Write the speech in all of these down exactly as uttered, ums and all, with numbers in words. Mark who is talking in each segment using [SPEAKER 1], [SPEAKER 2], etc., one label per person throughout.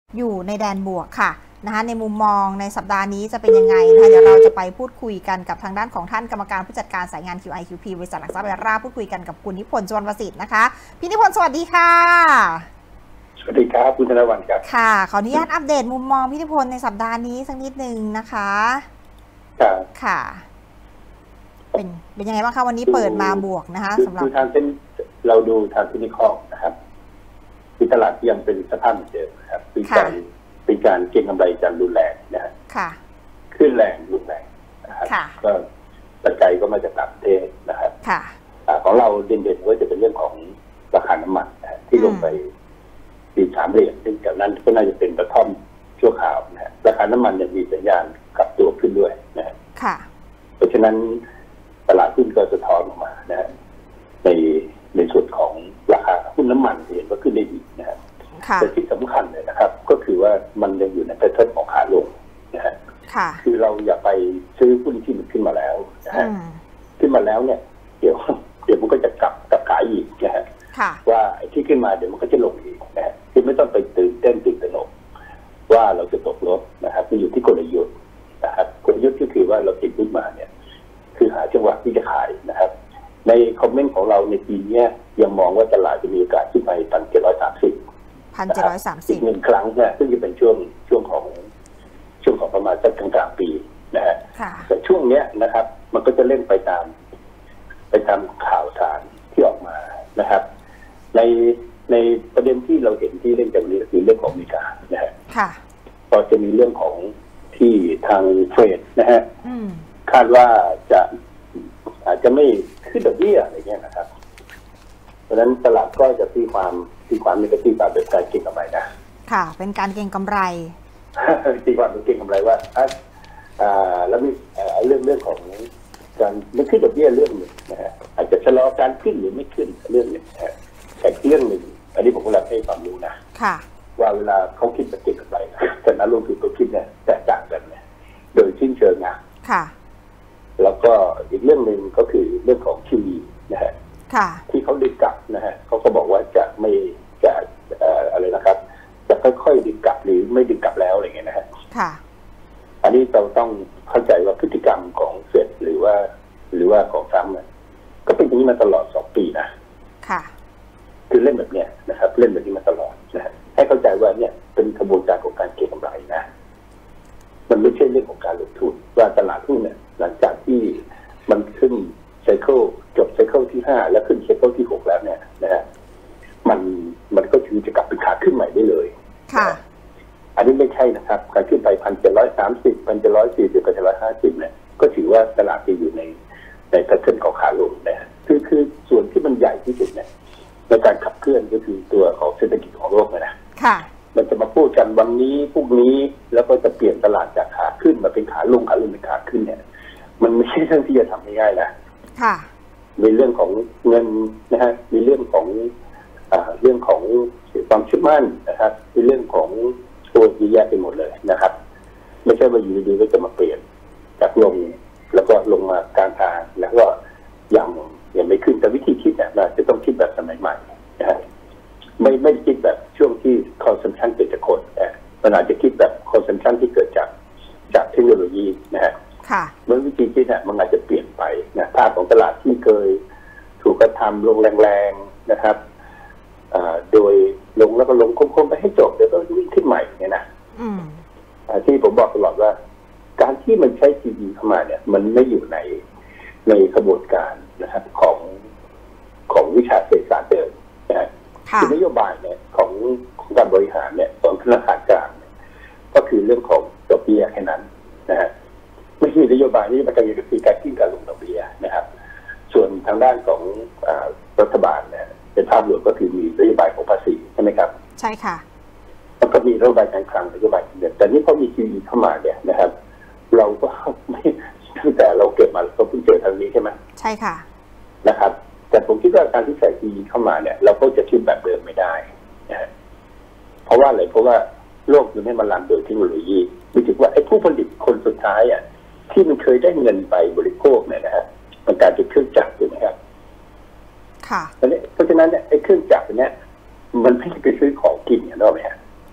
[SPEAKER 1] อยู่ในแดนบวกค่ะนะคะในมุมมองในสัปดาห์นี้จะเป็นยังไงนะคะเดี๋ยวเราจะไปพูดคุยกันกับทางด้านของท่านกรรมการผู้จัดการสายงาน คิว ไอ คิว พี บริษัทหลักทรัพย์เอราพูดคุยกันกับคุณนิพนธ์สุวรรณประสิทธิ์นะคะพี่นิพนธ์สวัสดีค่ะ
[SPEAKER 2] สวัสดีครับคุณธนวัลย์ครับ
[SPEAKER 1] ค่ะขออนุญาตอัปเดตมุมมองพี่นิพนธ์ในสัปดาห์นี้สักนิดนึงนะคะ
[SPEAKER 2] ครับ
[SPEAKER 1] ค่ะเป็นเป็นยังไงบ้างคะวันนี้เปิดมาบวกนะคะสำหรับ
[SPEAKER 2] ทางเส้นเราดูทางเทคนิคอลนะครับที่ตลาดยังเป็นสภาพเหมือนเดิมนะครับเป็นการเป็นการเก็งกำไรจากรุนแรงนะฮะขึ้นแรงรุนแรงนะครับก็ปัจจัยก็มาจากต่างประเทศนะครับของเราเด่นๆก็จะเป็นเรื่องของราคาน้ำมันที่ลงไปปีสามเหรียญซึ่งจากนั้นก็น่าจะเป็นกระท่อมชั่วคราวนะฮะราคาน้ำมันยังมีสัญญาณกลับตัวขึ้นด้วยนะฮะเพราะฉะนั้นตลาดหุ้นก็สะท้อนออกมานะฮะในในส่วนของราคาหุ้นน้ำมันเห็นว่าขึ้นได้ดีนะฮะแต่ที่สำคัญเลยนะครับก็คือว่ามันยังอยู่ในแพทเทิร์นของขาลงนะฮะคือเราอย่าไปซื้อหุ้นที่มันขึ้นมาแล้วนะฮะขึ้นมาแล้วเนี่ยเดี๋ยวเดี๋ยวมันก็จะกลับกลับขายอีกนะฮะว่าไอ้ที่ขึ้นมาเดี๋ยวมันก็จะลงอีกนะฮะคือไม่ต้องไปตื่นเต้นตื่นตระหนกว่าเราจะตกลดนะครับมันอยู่ที่กลยุทธ์นะครับกลยุทธ์ก็คือว่าเราติดขึ้นมาเนี่ยคือหาจังหวะที่จะขายนะครับในคอมเมนต์ของเราในปีนี้ยังมองว่าตลาดจะมีโอกาสขึ้นไปพันเจ็ดร้อยสามสิบ
[SPEAKER 1] พันเจ็ดร้อยสามสิบ
[SPEAKER 2] อีกหนึ่งครั้งนะซึ่งจะเป็นช่วงช่วงของช่วงของประมาณสักกลางๆปีนะฮะแต่ช่วงเนี้ยนะครับมันก็จะเล่นไปตามไปตามข่าวสารที่ออกมานะครับในในประเด็นที่เราเห็นที่เล่นจากนี้คือเรื่องของอเมริกานะฮะพอจะมีเรื่องของที่ทางเฟดนะฮะคาดว่าจะอาจจะไม่ขึ้นดอกเบี้ยอะไรเงี้ยนะครับเพราะฉะนั้นตลาดก็จะตีความตีความในกระตีความเป็นการเก็งกำไรนะ
[SPEAKER 1] ค่ะเป็นการเก็งกำไร
[SPEAKER 2] ตีความเป็นเก็งกำไรว่าอ่าแล้วมีเรื่องเรื่องของการไม่ขึ้นดอกเบี้ยเรื่องหนึ่งนะฮะอาจจะชะลอการขึ้นหรือไม่ขึ้นเรื่องหนึ่งนะฮะแต่เรื่องหนึ่งอันนี้ผมก็รับให้ความรู้นะว่าเวลาเขาคิดเป็นเก็งกำไรแต่นักลงทุนตัวคิดเนี่ยแตกต่างกันเนี่ยโดยสิ้นเชิงนะแล้วก็อีกเรื่องหนึ่งก็คือเรื่องของทีวีนะฮะที่เขาดึงกลับนะฮะเขาก็บอกว่าจะไม่จะอะไรนะครับจะค่อยๆดึงกลับหรือไม่ดึงกลับแล้วอะไรเงี้ยนะฮะอันนี้เราต้องเข้าใจว่าพฤติกรรมของเฟดหรือว่าหรือว่าของทรัมป์เนี่ยก็เป็นอย่างนี้มาตลอดสองปีนะคือเล่นแบบเนี้ยนะครับเล่นแบบนี้มาตลอดนะฮะให้เข้าใจว่าเนี่ยเป็นกระบวนการของการเก็งกำไรนะมันไม่ใช่เรื่องของการลงทุนว่าตลาดหุ้นเนี่ยหลังจากที่มันขึ้นไซเคิลจบไซเคิลที่ห้าแล้วขึ้นไซเคิลที่หกแล้วเนี่ยนะฮะมันมันก็ถือจะกลับเป็นขาขึ้นใหม่ได้เลยค่ะอันนี้ไม่ใช่นะครับการขึ้นไปพันเจ็ดร้อยสามสิบพันเจ็ดร้อยสี่สิบพันเจ็ดร้อยห้าสิบเนี่ยก็ถือว่าตลาดจะอยู่ในในแพทเทิร์นของขาลงนะคือคือส่วนที่มันใหญ่ที่สุดเนี่ยในการขับเคลื่อนก็คือตัวของเศรษฐกิจของโลกนะค่ะมันจะมาพูดกันวันนี้พรุ่งนี้แล้วก็จะเปลี่ยนตลาดจากขาขึ้นมาเป็นขาลงขาลงเป็นขาขึ้นเนี่ยมันไม่ใช่เรื่องที่จะทำง่ายๆนะค่ะมีเรื่องของเงินนะฮะมีเรื่องของอ่าเรื่องของความเชื่อมั่นนะครับมีเรื่องของตัวที่แยกไปหมดเลยนะครับไม่ใช่ว่าอยู่ดีๆก็จะมาเปลี่ยนจากลงแล้วก็ลงมากลางทางแล้วก็ยังยังไม่ขึ้นแต่วิธีคิดเนี่ยเราจะต้องคิดแบบสมัยใหม่นะฮะไม่ไม่คิดแบบช่วงที่ consumption เกิดจากคนนะมันอาจจะคิดแบบ consumption ที่เกิดจากจากเทคโนโลยีนะฮะเมื่อวิธีคิดเนี่ยมันอาจจะเปลี่ยนไปนะภาพของตลาดที่เคยถูกกระทำลงแรงๆนะครับโดยลงแล้วก็ลงคมๆไปให้จบเดี๋ยวก็วิ่งขึ้นใหม่เนี่ยนะที่ผมบอกตลอดว่าการที่มันใช้ ที วี เข้ามาเนี่ยมันไม่อยู่ในในกระบวนการนะครับของของวิชาเศรษฐศาสตร์เดิมนะคือนโยบายเนี่ยของของการบริหารเนี่ยของธนาคารกลางก็คือเรื่องของดอกเบี้ยแค่นั้นนะฮะไม่ใช่นโยบายนี้มันจะมีคือการขึ้นการลงดอกเบี้ยนะครับส่วนทางด้านของรัฐบาลเนี่ยเป็นภาพรวมก็คือมีนโยบายของภาษีใช่ไหมครับ
[SPEAKER 1] ใช่ค่ะ
[SPEAKER 2] แล้วก็มีนโยบายการคลังนโยบายเงินแต่นี่พอมีทีวีเข้ามาเนี่ยนะครับเราก็ไม่ตั้งแต่เราเกิดมาเราเพิ่งเจอทางนี้ใช่ไหม
[SPEAKER 1] ใช่ค่ะ
[SPEAKER 2] นะครับแต่ผมคิดว่าการที่ใส่ทีวีเข้ามาเนี่ยเราก็จะคิดแบบเดิมไม่ได้นะเพราะว่าอะไรเพราะว่าโลกมันไม่มาลันโดยเทคโนโลยีหมายถึงว่าไอ้ผู้ผลิตคนสุดท้ายอ่ะที่มันเคยได้เงินไปบริโภคเนี่ยนะฮะมันกลายเป็นเครื่องจักรถูกไหมครับค่ะเพราะฉะนั้นเนี่ยไอ้เครื่องจักรเนี่ยมันไม่ได้ไปซื้อของกินเนี่ยหรอกไหมฮะ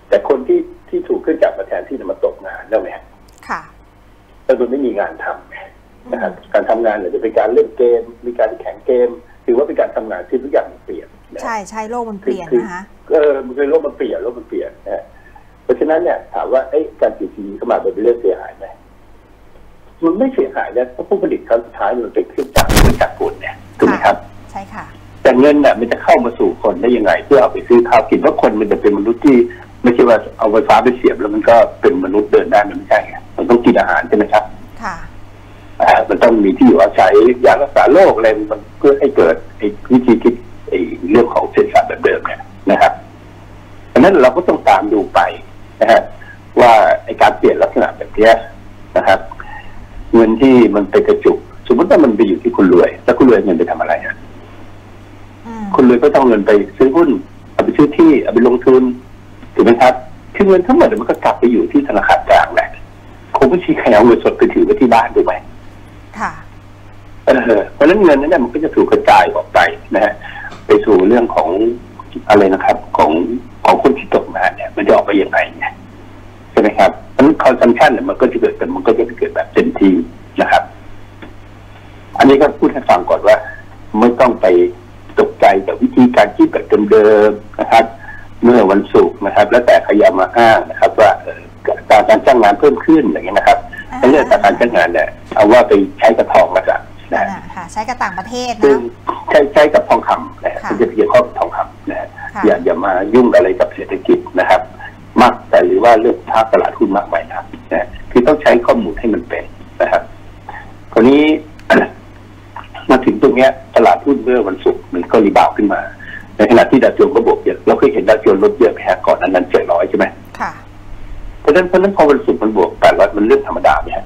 [SPEAKER 2] แต่คนที่ที่ถูกขึ้นจากมาแทนที่จะมาตกงานได้ไหม
[SPEAKER 1] ค่ะ
[SPEAKER 2] แต่โดยไม่มีงานทำนะครับการทำงานเนี่ยจะเป็นการเล่นเกมมีการแข่งเกมถือว่าเป็นการทำงานที่ทุกอย่างมันเปลี่ยน
[SPEAKER 1] ใช่ใช่โลกมันเปลี่ยนนะคะ
[SPEAKER 2] เออมันคือโลกมันเปลี่ยนโลกมันเปลี่ยนนะเพราะฉะนั้นเนี่ยถามว่าไอ้การติดทีเข้ามาเป็นเรื่องเสียหายไหมมันไม่เสียหายนะเพราะผู้ผลิตครั้งสุดท้ายมันเป็นเครื่องจักรเครื่องจักรกลเนี่ยถูกไหมครับ
[SPEAKER 1] ใช่ค่ะ
[SPEAKER 2] แต่เงินเนี่ยมันจะเข้ามาสู่คนได้ยังไงเพื่อเอาไปซื้อข้าวกินเพราะคนมันจะเป็นมนุษย์ที่ไม่ใช่ว่าเอาไฟฟ้าไปเสียบแล้วมันก็เป็นมนุษย์เดินได้มันไม่ใช่ไงมันต้องกินอาหารใช่ไหมครับ
[SPEAKER 1] ค่ะ
[SPEAKER 2] อ่ามันต้องมีที่อยู่อาศัยยารักษาโรคอะไรมันเพื่อให้เกิดไอ้วิธีคิดไอ้เรื่องของเศรษฐศาสตร์แบบเดิมเนี่ยนะครับดังนั้นเราก็ต้องตามดูไปนะฮะว่าไอ้การเปลี่ยนลักษณะแบบนี้นะครับเงินที่มันไปกระจุกสมมติว่ามันไปอยู่ที่คุณรวยแล้วคุณรวยเงินไปทำอะไรฮะคุณรวยก็ต้องเงินไปซื้อหุ้นเอาไปซื้อที่เอาไปลงทุนถูกไหมครับคือเงินทั้งหมดมันก็กลับไปอยู่ที่ธนาคารกลางแหละคงไม่ใช่ใครเอาเงินสดไปถือไว้ที่บ้านถูกไหม
[SPEAKER 1] ค่ะ
[SPEAKER 2] เออเพราะฉะนั้นเงินนั้นเนี่ยมันก็จะถูกกระจายออกไปนะฮะไปสู่เรื่องของอะไรนะครับของของคนที่ตกงานเนี่ยมันจะออกไปยังไงเนี่ยใช่ไหมครับเพราะฉะนั้นคอนซัมชันเนี่ยมันก็จะเกิดแต่มันก็จะเกิดแบบเต็มที่นะครับอันนี้ก็พูดให้ฟังก่อนว่าไม่ต้องไปตกใจกับวิธีการคิดแบบเดิมๆนะครับเมื่อวันศุกร์นะครับแล้วแต่ขยันมาอ้างนะครับว่าการการจ้างงานเพิ่มขึ้นอย่างเงี้ยนะครับเรื่องการจ้างงานเนี่ยเอาว่าไปใช้กระทองมาจากนะ
[SPEAKER 1] ค่ะใช้กับต่างประเทศ
[SPEAKER 2] นะใช้ใช้กับทองคำนะมันจะเกี่ยวข้องกับทองคำนะอย่าอย่ามายุ่งอะไรกับเศรษฐกิจนะครับมากแต่หรือว่าเรื่องภาคตลาดหุ้นมากไปนะนะคือต้องใช้ข้อมูลให้มันเป็นนะครับคราวนี้มาถึงตรงเนี้ยตลาดหุ้นเมื่อวันศุกร์มันก็รีบาวขึ้นมาในขณะที่ดาวโจนส์ก็บวกเยอะเราเคยเห็นดาวโจนส์ลดเยอะไหมฮะก่อนนั้นนั้นเจ็ดร้อยใช่ไหม
[SPEAKER 1] ค่ะ
[SPEAKER 2] เพราะฉะนั้นเพราะนั้นพอวันศุกร์มันบวกแปดร้อยมันเรื่องธรรมดาไหมฮะ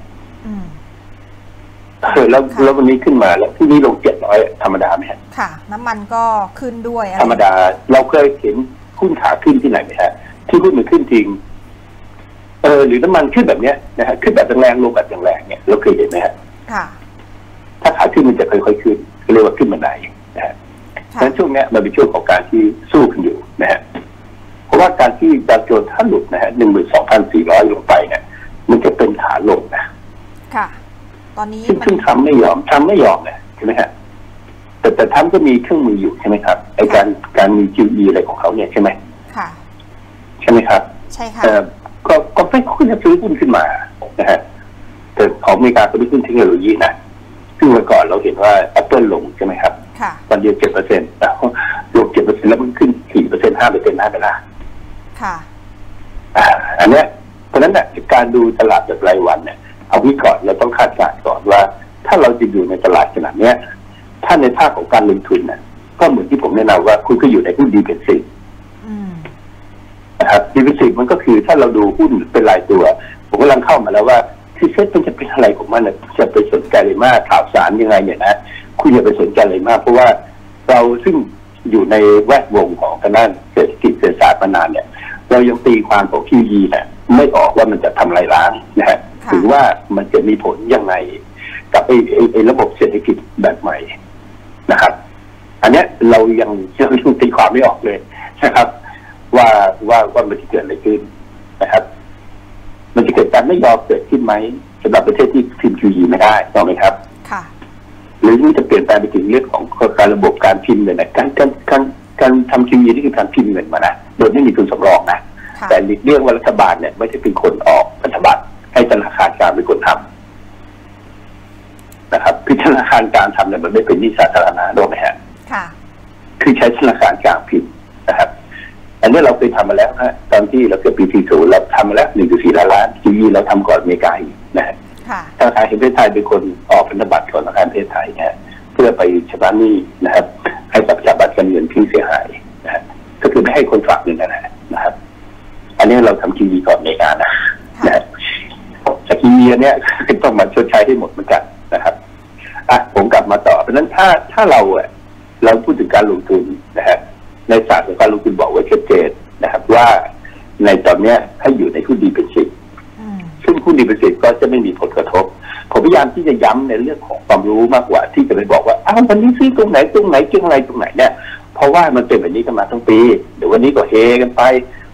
[SPEAKER 2] เออแล้วแล้ววันนี้ขึ้นมาแล้วที่นี้ลงเจ็ดร้อยธรรมดาไหมฮะ
[SPEAKER 1] ค่ะน้ำมันก็ขึ้นด้วย
[SPEAKER 2] ธรรมดาเราเคยเห็นหุ้นขาขึ้นที่ไหนไหมฮะที่หุ้นมันขึ้นจริงเออหรือน้ำมันขึ้นแบบเนี้ยนะฮะขึ้นแบบแรงลงแบบแรงเนี่ยเราเคยเห็นไหมฮะ
[SPEAKER 1] ค่ะ
[SPEAKER 2] ถ้าขาขึ้นมันจะค่อยๆขึ้นเรียกว่าขึ้นบันไดนะฮะเพราะฉะนั้นช่วงนี้มันเป็นช่วงของการที่สู้กันอยู่นะฮะเพราะว่าการที่ดาวโจนส์ถ้าหลุดนะฮะหนึ่งหมื่นสองพันสี่ร้อยลงไปเนี่ยมันจะเป็นขาลงนะ
[SPEAKER 1] ค่ะตอนนี้
[SPEAKER 2] ซึ่งทำไม่ยอมทำไม่ยอมนะใช่ไหมฮะแต่แต่ทำก็มีเครื่องมืออยู่ใช่ไหมครับไอการการมี คิว อี อะไรของเขาเนี่ยใช่ไหม
[SPEAKER 1] ค่ะ
[SPEAKER 2] ใช่ไหมครับ
[SPEAKER 1] ใช่ค่ะ
[SPEAKER 2] ก็ก็ไม่ค่อยจะซื้อหุ้นขึ้นมานะฮะแต่ของอเมริกาก็เป็นหุ้นเทคโนโลยีนะซึ่งเมื่อก่อนเราเห็นว่า Apple ลงใช่ไหมครับวันเดียวเจ็ดเปอร์เซ็นต์แล้วลงเจ็ดเปอร์เซ็นต์แล้วมันขึ้นสี่เปอร์เซ็นต์ห้าเปอร์เซ็นต์ห้าไปละ
[SPEAKER 1] ค่ะ
[SPEAKER 2] อ่าอันเนี้ยเพราะนั้นเนี่ยการดูตลาดแบบรายวันเนี่ยเอาวิเคราะห์เราต้องคาดการณ์ก่อนว่าถ้าเราจะอยู่ในตลาดขนาดเนี้ยถ้าในภาคของการลงทุนเนี่ยก็เหมือนที่ผมแนะนำว่าคุณก็อยู่ในหุ้นดีเป็นสิบนะครับดีเป็นสิบมันก็คือถ้าเราดูหุ้นเป็นรายตัวผมกำลังเข้ามาแล้วว่าที่เซ็ตมันจะเป็นอะไรของมันเนี่ยจะไปสนใจอะไรมากข่าวสารยังไงเนี่ยนะคุณอย่าไปสนใจอะไรมากเพราะว่าเราซึ่งอยู่ในแวดวงของทางด้านเศรษฐกิจเศรษฐศาสตร์มานานเนี่ยเรายังตีความของ คิว อี เนี่ยไม่ออกว่ามันจะทำลายล้างนะฮะหรือว่ามันจะมีผลยังไงกับไอ้ไอ้ระบบเศรษฐกิจแบบใหม่นะครับอันเนี้ยเรายังยังตีความไม่ออกเลยนะครับว่าว่าว่ามันจะเกิดอะไรขึ้นนะครับมันจะเกิดการไม่ยอมเกิดขึ้นไหมสำหรับประเทศที่พิมพ์ คิว อี ไม่ได้ถูกไหมครับ
[SPEAKER 1] ค่ะ
[SPEAKER 2] หรือมันจะเปลี่ยนแปลงไปถึงเรื่องของการระบบการพิมพ์เลยนะการการการการทำ คิว อี นี่คือการพิมพ์เงินมานะโดยไม่มีทุนสำรองนะแต่เรื่องว่ารัฐบาลเนี่ยไม่ได้เป็นคนออกพันธบัตรให้ธนาคารกลางเป็นคนทำนะครับคือธนาคารกลางทำเนี่ยมันไม่เป็นหนี้สาธารณะถูกไหมฮะ
[SPEAKER 1] ค่ะ
[SPEAKER 2] คือใช้ธนาคารกลางพิมพ์นะครับอันนี้เราเคยทำมาแล้วฮะตอนที่เราเกิดปีสี่สิบเราทำมาแล้วหนึ่งจุดสี่ล้านล้าน คิว อี เราทำก่อนอเมริกาอีกนะฮะธนาคารแห่งประเทศไทยเป็นคนออกพันธบัตรก่อนธนาคารประเทศไทยนะเพื่อไปชำระหนี้นะครับให้กับสถาบันการเงินที่เสียหายนะฮะก็คือไม่ให้คนฝากเงินนะครับอันนี้เราทำ คิว อี ก่อนอเมริกานะนะแต่ คิว อี เนี่ยต้องมาชดใช้ให้หมดเหมือนกันนะครับอ่ะผมกลับมาต่อเพราะนั้นถ้าถ้าเราเราพูดถึงการลงทุนนะฮะในศาสตร์ของการลงทุนบอกไว้ชัดเจนนะครับว่าในตอนนี้ให้อยู่ในหุ้นดีเป็นสิบซึ่งหุ้นดีเป็นสิบก็จะไม่มีผลกระทบผมพยายามที่จะย้ำในเรื่องของความรู้มากกว่าที่จะไปบอกว่าอ้าววันนี้ซื้อตรงไหนตรงไหนจึงอะไรตรงไหนเนี่ยเพราะว่ามันเป็นแบบนี้กันมาทั้งปีเดี๋ยววันนี้ก็เฮกันไป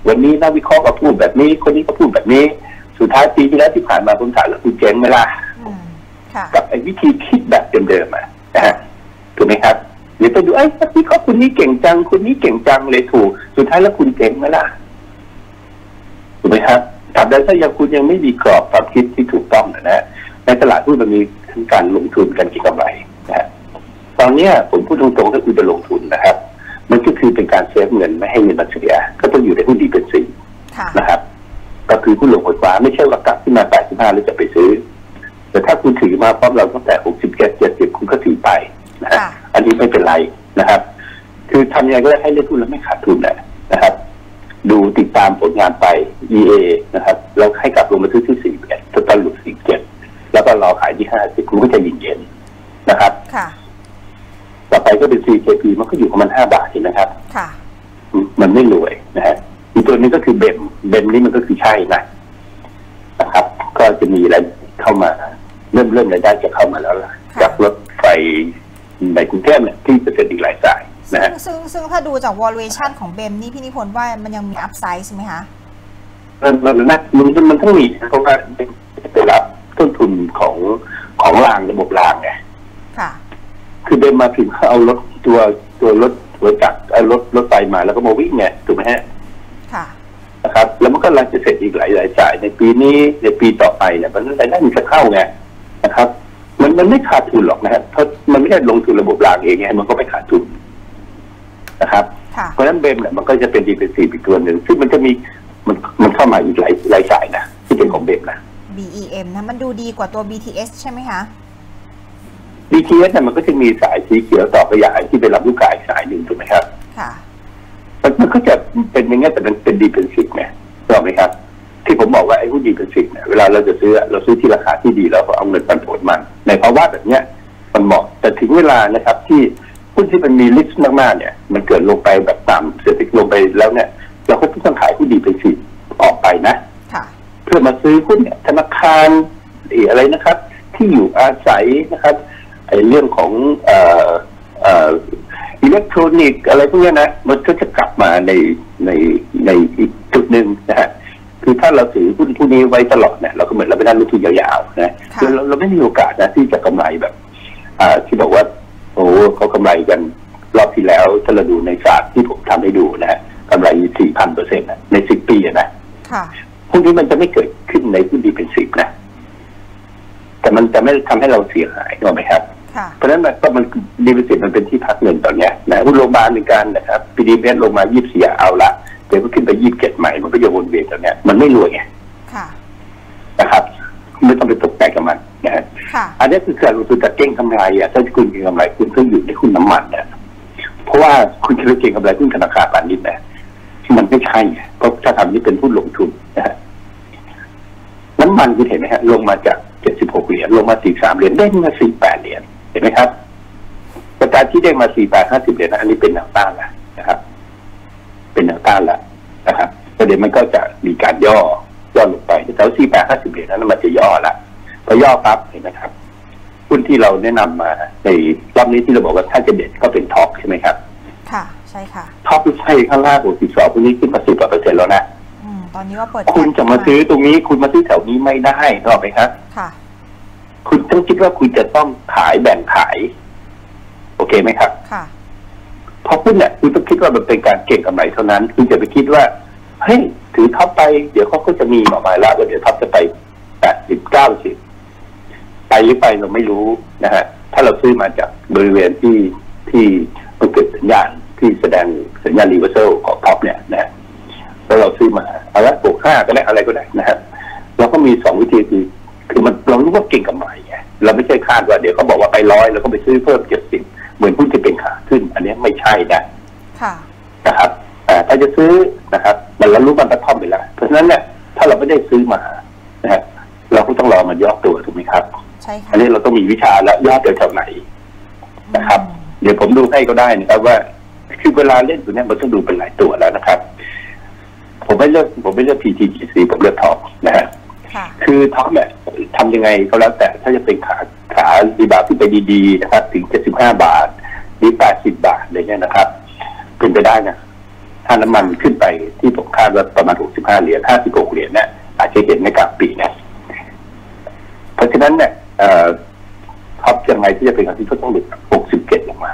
[SPEAKER 2] วันนี้นักวิเคราะห์ก็พูดแบบนี้คนนี้ก็พูดแบบนี้สุดท้ายปีที่แล้วที่ผ่านมาผมถามแล้วคุณเจ๊งไหมล่ะกับไอ้วิธีคิดแบบเดิมๆอ่ะถูกไหมครับเดี๋ยวไปดูไอ้นักวิเคราะห์คนนี้เก่งจังคนนี้เก่งจังเลยถูกสุดท้ายแล้วคุณเจ๊งไหมล่ะถูกไหมครับถามได้ถ้ายังคุณยังไม่มีกรอบความคิดที่ถูกต้องนะฮะในตลาดหุ้นมันมีการลงทุนการเก็งกำไรนะฮะตอนนี้ผมพูดตรงๆถ้าคุณจะลงทุนนะครับมันก็คือเป็นการเซฟเงินไม่ให้เงินมันเสียก็ต้องอยู่ในหุ้นดีเป็นสี่นะครับก็คือหุ้นหลงหดฟ้าไม่ใช่ว่ากลับขึ้นมาแปดสิบห้าแล้วจะไปซื้อแต่ถ้าคุณถือมาพร้อมเราตั้งแต่หกสิบเจ็ดเจ็ดสิบคุณก็ถือไปนะฮะอันนี้ไม่เป็นไรนะครับคือทำยังไงก็ได้ให้เล่นหุ้นแล้วไม่ขาดทุนนะครับดูติดตามผลงานไป อี เอ นะครับเราให้กลับลงมาซื้อที่สี่สิบเอ็ดตอนหลุดสี่สิบเจ็ดแล้วก็รอขายที่ห้าสิบคุณก็จะเย็นๆนะครับต่อไปก็เป็น ซี เค พี มันก็อยู่ประมาณห้าบาทนะครับมันไม่รวยนะฮะอีกตัวนี้ก็คือเบมเบมนี่มันก็คือใช่นะนะครับก็จะมีอะไรเข้ามาเริ่มเริ่มรายได้จะเข้ามาแล้วล่ะจากรถไฟในกรุงเทพเนี่ยที่จะเป็นอีกหลายสายนะฮะ
[SPEAKER 1] ซึ่งซึ่งถ้าดูจาก valuation ของเบมนี่พี่นิพนธ์ว่ามันยังมี upside ใช่ไหมคะ
[SPEAKER 2] มันมันมันมันมันต้องมีเพราะว่าเป็นรับต้นทุนของของรางระบบรางไง
[SPEAKER 1] ค่ะ
[SPEAKER 2] คือเดินมาถึงเขาเอารถตัวตัวรถตัวจักรเอารถรถไฟมาแล้วก็มาวิ่งไงถูกไหมฮะ
[SPEAKER 1] ค่ะ
[SPEAKER 2] นะครับแล้วมันก็กำลังจะเสร็จอีกหลายหลายสายในปีนี้ในปีต่อไปเนี่ยมันรายได้มันจะเข้าไงนะครับมันมันไม่ขาดทุนหรอกนะฮะเพราะมันไม่ได้ลงทุนระบบรางเองไงมันก็ไม่ขาดทุนนะครับเพราะฉะนั้นเบมเนี่ยมันก็จะเป็นดีเป็นสี่อีกตัวหนึ่งซึ่งมันจะมีมันมันเข้ามาอีกหลายหลายสายนะที่เป็นของเบมนะ
[SPEAKER 1] บี อี เอ็ม นะมันดูดีกว่าตัว บี ที เอส ใช่ไหมคะ
[SPEAKER 2] บี ที เอส เนี่ยมันก็จะมีสายสีเขียวต่อขยายที่เป็นรับลูกค้าอีกสายหนึ่งถูกไหมครับ
[SPEAKER 1] ค่ะ
[SPEAKER 2] มันมันก็จะเป็นอย่างงี้แต่มันเป็นดีเป็นสิบไงถูกไหมครับที่ผมบอกว่าไอ้หุ้นดีเป็นสิบเนี่ยเวลาเราจะซื้อเราซื้อที่ราคาที่ดีแล้วเอาเงินปันผลมันในภาวะแบบเนี้ยมันเหมาะแต่ถึงเวลานะครับที่หุ้นที่มันมีลิสต์มากๆเนี่ยมันเกิดลงไปแบบต่ำเศรษฐกิจลงไปแล้วเนี่ยเราก็ต้องขายหุ้นดีเป็นสิบออกไปนะเพื่อมาซื้อหุ้นเนี่ยธนาคารอะไรนะครับที่อยู่อาศัยนะครับไอ้เรื่องของเอ่อเอ่ออิเล็กทรอนิกส์อะไรพวกนี้นะมันก็จะกลับมาในในในอีกจุดหนึ่งนะฮะคือถ้าเราถือหุ้นพวกนี้ไว้ตลอดเนี่ยเราก็เหมือนเราไม่ได้ลงทุนยาวๆนะคือเราเราไม่มีโอกาสนะที่จะกำไรแบบอ่าที่บอกว่าโอ้เขากำไรกันรอบที่แล้วถ้าเราดูในศาสตร์ที่ผมทำให้ดูนะฮะกำไร สี่พันเปอร์เซ็นต์ นะในสิบปีนะพวกนี้มันจะไม่เกิดขึ้นในหุ้นดีเป็นสิบนะแต่มันจะไม่ทำให้เราเสียหายถูกไหมครับเพราะฉะนั้นก็มันดีเป็นสิบมันเป็นที่พักเงินตอนนี้นะหุ้นโรงพยาบาลในการนะครับปีดีเบสลงมายี่สิบสี่เอาละเดี๋ยวก็ขึ้นไปยี่สิบเจ็ดใหม่มันก็จะวนเวียนตอนนี้มันไม่รวยไงนะครับไม่ต้องไปตกใจกับมันนะฮะอันนี้คือการลงทุนจะเก็งกำไรอ่ะถ้าคุณเก็งกำไรคุณต้องอยู่ในหุ้นน้ำมันนะเพราะว่าคุณจะเก็งกำไรหุ้นธนาคารพาณิชย์นะมันไม่ใช่เพราะถ้าทำนี่เป็นหุ้นลงทุนนะฮะน้ำมันคุณเห็นไหมฮะลงมาจากเจ็ดสิบหกเหรียญลงมาสี่สิบสามเหรียญได้มาสี่สิบแปดเหรียญเห็นไหมครับประการที่ได้มาสี่สิบแปด ห้าสิบเหรียญอันนี้เป็นแนวต้านแล้วนะครับเป็นแนวต้านแล้วนะครับประเด็นมันก็จะมีการย่อย่อลงไปแต่สี่สิบแปด ห้าสิบเหรียญนั้นมันจะย่อละพอย่อปั๊บเห็นไหมครับหุ้นที่เราแนะนำมาในรอบนี้ที่เราบอกว่าถ้าจะเด็ดก็เป็นท็อปใช่ไหมครับ
[SPEAKER 1] ค่ะใช่ค่ะ
[SPEAKER 2] ท็อปที่ใช่ข้างล่างหกสิบสองพวกนี้ขึ้นมาสิบกว่าเปอร์เซ็นต์แล้วนะ
[SPEAKER 1] ตอนนี้ว่าเปิด
[SPEAKER 2] คุณจะมาซื้อตรงนี้คุณมาซื้อแถวนี้ไม่ได้ถูกไหมครับ
[SPEAKER 1] ค่ะ
[SPEAKER 2] คุณต้องคิดว่าคุณจะต้องขายแบ่งขายโอเคไหมครับ
[SPEAKER 1] ค่ะ
[SPEAKER 2] เพราะคุณเนี่ยคุณต้องคิดว่ามันเป็นการเก็งกำไรเท่านั้นคุณจะไปคิดว่าเฮ้ยถือท็อปไปเดี๋ยวเขาก็จะมีออกมาแล้วว่าเดี๋ยวท็อปจะไปแปดสิบเก้าสิบไปหรือไปเราไม่รู้นะฮะถ้าเราซื้อมาจากบริเวณที่ที่มันเกิดสัญญาณที่แสดงสัญญาณรีเวอร์เซลของท็อปเนี่ยนะแล้วเราซื้อมาเอาละบวกห้าก็ได้อะไรก็ได้นะฮะเราก็มีสองวิธีคือคือมันเรารู้ว่าเก่งกำไรไงเราไม่ใช่คาดว่าเดี๋ยวเขาบอกว่าไปร้อยแล้วก็ไปซื้อเพิ่มเจ็ดสิบเหมือนหุ้นจะเป็นขาขึ้นอันนี้ไม่ใช่นะ
[SPEAKER 1] ค่ะ
[SPEAKER 2] นะครับแต่ถ้าจะซื้อนะครับมันเรารู้มันกระท่อมไปแล้วเพราะฉะนั้นเนี่ยถ้าเราไม่ได้ซื้อมานะฮะเราก็ต้องรอมันย่อตัวถูกไหมครับ
[SPEAKER 1] ใช่ค่ะ
[SPEAKER 2] อันนี้เราต้องมีวิชาแล้วย่อตัวแถวไหนนะครับเดี๋ยวผมดูให้ก็ได้นะครับว่าคือเวลาเล่นตัวนี้มันต้องดูเป็นหลายตัวแล้วนะครับผมไม่เลือกผมไม่เลือก พี ที จี ซี ผมเลือกท็อปนะฮะคือท็อปเนี่ยทำยังไงก็แล้วแต่ถ้าจะเป็นขาขาดีบาที่ไปดีๆนะครับถึงเจ็ดสิบห้าบาทหรือแปดสิบบาทอะไรเงี้ยนะครับเป็นไปได้นะถ้าน้ำมันขึ้นไปที่ผมคาดว่าประมาณหกสิบห้าเหรียญห้าสิบหกเหรียญเนี่ยอาจจะเห็นในกลางปีนะเพราะฉะนั้นเนี่ยท็อปยังไงที่จะเป็นการที่เขาต้องหลุดหกสิบเจ็ดลงมา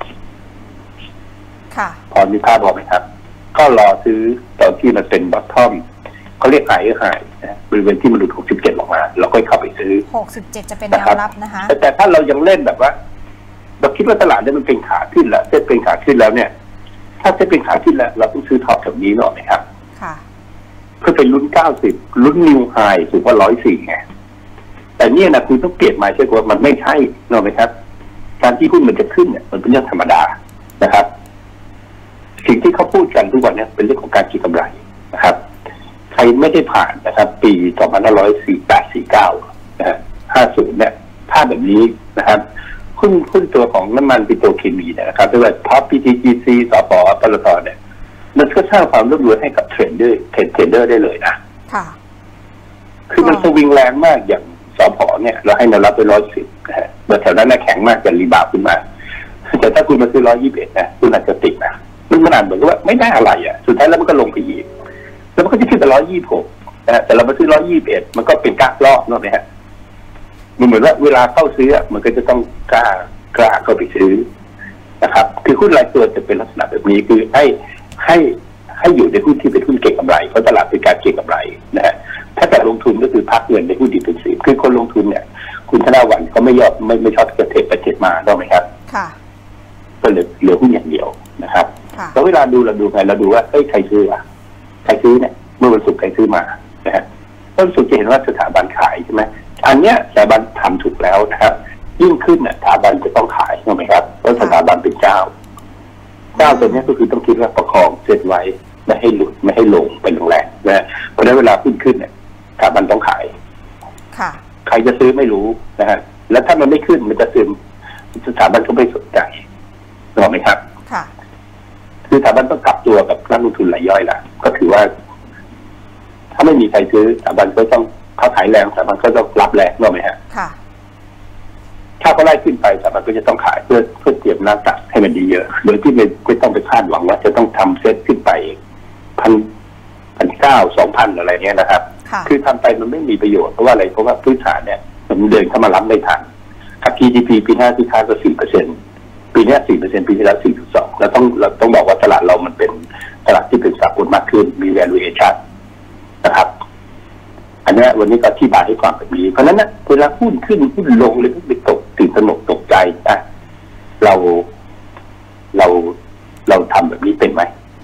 [SPEAKER 1] ค่ะ
[SPEAKER 2] พอมีภาพบอกไหมครับก็รอซื้อตอนที่มันเป็นบอททอมเขาเรียกไฮเออร์ไฮนะบริเวณที่มันหลุดหกสิบเจ็ดลงมาเราก็เข้าไปซื้อ
[SPEAKER 1] หกสิบเจ็ดจะเป็นแนวรับนะคะ
[SPEAKER 2] แต่ถ้าเรายังเล่นแบบว่าเราคิดว่าตลาดเนี่ยมันเป็นขาขึ้นแล้วเซ็ตเป็นขาขึ้นแล้วเนี่ยถ้าเซ็ตเป็นขาขึ้นแล้วเราต้องซื้อท็อปแถวนี้หน่อยไหมครับ
[SPEAKER 1] ค่ะ
[SPEAKER 2] เพื่อเป็นลุ้นเก้าสิบลุ้นนิวไฮสูงกว่าร้อยสี่ไงแต่เนี่ยนะคุณต้องเปลี่ยนมาใช่ไหมมันไม่ใช่หน่อยไหมครับการที่หุ้นมันจะขึ้นเนี่ยมันเป็นเรื่องธรรมดานะครับสิ่งที่เขาพูดกันทุกวันนี้เป็นเรื่องของการเก็งกำไรนะครับใครไม่ได้ผ่านนะครับปีสองพันห้าร้อยสี่สิบแปด สี่สิบเก้านะฮะห้าสิบเนี่ยถ้าแบบนี้นะครับหุ้นหุ้นตัวของน้ำมันปิโตรเคมีนะครับไม่ว่าท็อป พี ที จี ซี สป.ปตท.เนี่ยมันก็สร้างความร่วมมือให้กับเทรนเดอร์เทรนเทรนเดอร์ได้เลยนะ
[SPEAKER 1] ค่ะ
[SPEAKER 2] คือมันสวิงแรงมากอย่างสป.เนี่ยเราให้แนวรับไปร้อยสิบนะฮะเมื่อแถวนั้นน่ะแข็งมากจะรีบาวขึ้นมาแต่ถ้าคุณมาซื้อร้อยยี่สิบเอ็ดนะคุณอาจจะติดนะมันขนาดเหมือนกับว่าไม่ได้อะไรอ่ะสุดท้ายแล้วมันก็ลงไปอีกแล้วมันก็จะขึ้นไปร้อยยี่สิบหกนะแต่เรามาซื้อร้อยยี่สิบเอ็ดมันก็เป็นกล้ารอบนั่นเองฮะมันเหมือนว่าเวลาเข้าซื้อมันก็จะต้องกล้ากล้าเข้าไปซื้อนะครับคือหุ้นรายตัวจะเป็นลักษณะแบบนี้คือให้ให้ให้อยู่ในหุ้นที่เป็นหุ้นเก็งกำไรเพราะตลาดเป็นการเก็งกำไรนะฮะถ้าจะลงทุนก็คือพักเงินในหุ้นดิเฟนซีฟคือคนลงทุนเนี่ยคุณธนาวันเขาไม่ยอมไม่ไม่ชอบจะเทรดไปเทรดมาได้ไหมครับ
[SPEAKER 1] ค่ะ
[SPEAKER 2] ก็เหลือเหลือหุ้นอย่างเดียวนะครับแล้วเวลาดูเราดูไงเราดูว่าเอ้ยใครซื้ออ่ะใครซื้อเนี่ยเมื่อวันศุกร์ใครซื้อมานะฮะวันศุกร์จะเห็นว่าสถาบันขายใช่ไหมอันเนี้ยสถาบันทำถูกแล้วนะครับยิ่งขึ้นน่ะสถาบันจะต้องขายใช่ไหมครับเพราะสถาบันเป็นเจ้าเจ้าตัวนี้ก็คือต้องคิดว่าประคองเซ็ตไว้ไม่ให้หลุดไม่ให้ลงไปแรงๆนะเพราะฉะนั้นเวลาขึ้นขึ้นเนี่ยสถาบันต้องขาย
[SPEAKER 1] ค่ะ
[SPEAKER 2] ใครจะซื้อไม่รู้นะฮะแล้วถ้ามันไม่ขึ้นมันจะซึมสถาบันก็ไม่สนใจถูกไหมครับ
[SPEAKER 1] ค่ะ
[SPEAKER 2] คือสถาบันต้องกลับตัวกับนักลงทุนรายย่อยละก็คือว่าถ้าไม่มีใครซื้อสถาบันก็ต้องเขาขายแรงสถาบันก็ต้องรับแรงถูกไหมฮะ
[SPEAKER 1] ค่ะ
[SPEAKER 2] ถ้าเขาไล่ขึ้นไปสถาบันก็จะต้องขายเพื่อเพื่อเตรียมหน้าตักให้มันดีเยอะโดยที่ไม่ไม่ต้องไปคาดหวังว่าจะต้องทำเซ็ตขึ้นไปพันพันเก้าสองพันอะไรเงี้ยนะครับคือทำไปมันไม่มีประโยชน์เพราะว่าอะไรเพราะว่าพื้นฐานเนี่ยมันเดินเข้ามารับไม่ทันกับ จี ดี พี ปีหน้าที่คาดว่าสี่เปอร์เซ็นต์ปีนี้สี่เปอร์เซ็นต์ปีที่แล้วสี่จุดสองเราต้องเราต้องบอกว่าตลาดเรามันเป็นตลาดที่เป็นสากลมากขึ้นมี valuation นะครับอันนี้วันนี้ก็ที่บายให้ความแบบนี้เพราะฉะนั้นนะเวลาหุ้นขึ้นหุ้นลงเลยก็ไปตกตื่นตระหนกตกใจอ่ะเราเราเราทำแบบนี้เป็นไหม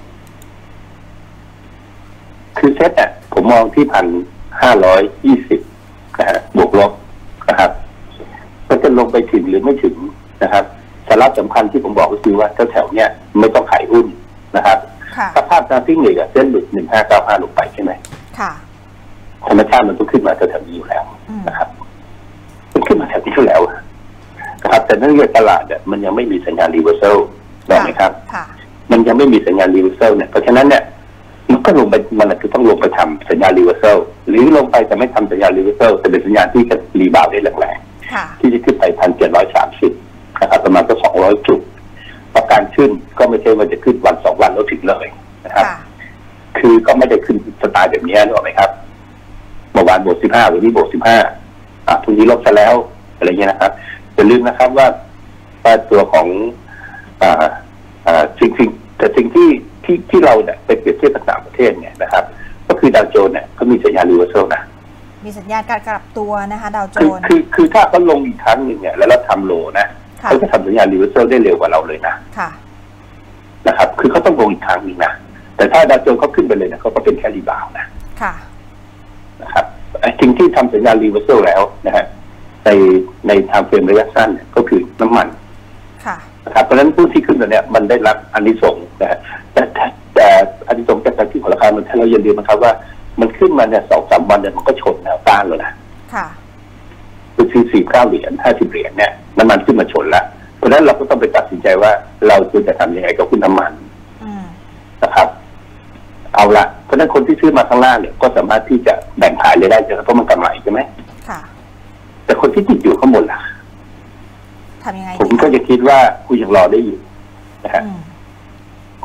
[SPEAKER 2] คือเซ็ตอ่ะผมมองที่พันห้าร้อยยี่สิบนะฮะบวกลบนะครับมันจะลงไปถึงหรือไม่ถึงนะครับสาระสำคัญที่ผมบอกก็คือว่าแถวๆเนี้ยไม่ต้องขายหุ้นนะครับถ้าภาพทางเทคนิคเส้นหลุดหนึ่งห้าเก้าห้าลงไปใช่ไหม
[SPEAKER 1] ค่ะ
[SPEAKER 2] ธรรมชาติมันต้องขึ้นมาแถวๆนี้อยู่แล้วนะครับมันขึ้นมาแถวนี้อยู่แล้วนะครับแต่เนื่องจากตลาดเนี่ยมันยังไม่มีสัญญาณรีเวอร์เซลได้ไหมครับมันยังไม่มีสัญญาณรีเวอร์เซลเนี่ยเพราะฉะนั้นเนี่ยมันก็ลงไปมันอาจจะต้องลงไปทำสัญญาณรีเวอร์เซลหรือลงไปแต่ไม่ทำสัญญาณรีเวอร์เซลแต่เป็นสัญญาณที่จะรีบาวได้แรงๆที่จะขึ้นไปพันเจ็ดร้อยสามสิบนะครับประมาณก็สองร้อยจุดประการขึ้นก็ไม่ใช่ว่าจะขึ้นวันสองวันแล้วถึงเลยนะครับคือก็ไม่ได้ขึ้นสไตล์แบบนี้นึกออกไหมครับเมื่อวานบวกสิบห้าวันนี้บวกสิบห้าอ่ะพรุ่งนี้ลบซะแล้วอะไรเงี้ยนะครับอย่าลืมนะครับว่าตัวของอ่าอ่าสิ่งสิ่งแต่สิ่งที่ที่ที่เราเนี่ยไปเปรียบเทียบกับต่างประเทศเนี่ยนะครับก็คือดาวโจนส์เนี่ยเขามีสัญญาณรีเวอร์เซลนะ
[SPEAKER 1] มีสัญญาณการกลับตัวนะคะดาวโจนส์
[SPEAKER 2] คือคือถ้าเขาลงอีกครั้งหนึ่งเนี่ยแล้วเราทำโลนะเขาจะทำสัญญาณรีเวอร์เซลได้เร็วกว่าเราเลยนะ
[SPEAKER 1] ค่ะ
[SPEAKER 2] นะครับคือเขาต้องลงอีกครั้งหนึ่งนะแต่ถ้าดาวโจนส์เขาขึ้นไปเลยนะเขาก็เป็นแค่รีบาวนะ
[SPEAKER 1] ค่ะ
[SPEAKER 2] นะครับสิ่งที่ทำสัญญาณรีเวอร์เซลแล้วนะฮะในในทางเฟรมระยะสั้นก็คือน้ำมัน
[SPEAKER 1] ค่ะ
[SPEAKER 2] นะครับเพราะฉะนั้นผู้ที่ขึ้นตัวเนี้ยมันได้รับอานิสงส์นะฮะแต่แต่อานิสงส์จากการที่ของราคามันถ้าเราอย่าลืมนะครับว่ามันขึ้นมาเนี่ยสองสามวันเนี่ยมันก็ชนแนวต้านแล้วนะ
[SPEAKER 1] ค่ะ
[SPEAKER 2] คือสี่สิบเก้าเหรียญห้าสิบเหรียญเนี่ยน้ำมันขึ้นมาชนแล้วเพราะฉะนั้นเราก็ต้องไปตัดสินใจว่าเราควรจะทำยังไงกับหุ้นน้ำมันนะครับเอาละเพราะฉะนั้นคนที่ซื้อมาข้างล่างเนี่ยก็สามารถที่จะแบ่งขายเลยได้เพราะมันกำไรใช่ไหม
[SPEAKER 1] ค่ะ
[SPEAKER 2] แต่คนที่ติดอยู่ข้างบนล่ะ
[SPEAKER 1] ทำยังไง
[SPEAKER 2] ผมก็จะคิดว่าคุณยังรอได้อยู่นะฮะคุณ